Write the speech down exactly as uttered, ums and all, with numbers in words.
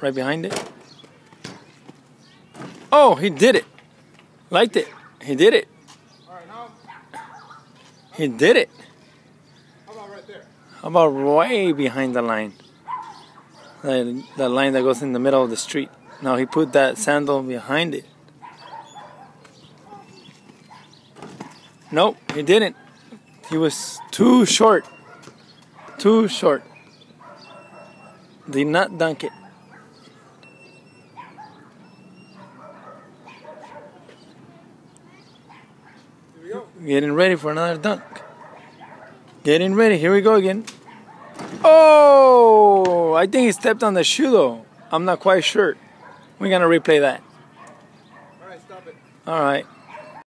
right behind it. Oh, he did it. Liked it. He did it. All right, now. He did it. How about right there? How about way behind the line? The, the line that goes in the middle of the street. Now he put that sandal behind it. Nope, he didn't. He was too short. Too short. Did not dunk it. Here we go. Getting ready for another dunk. Getting ready. Here we go again. Oh! I think he stepped on the shoe though. I'm not quite sure. We're going to replay that. All right, stop it. All right.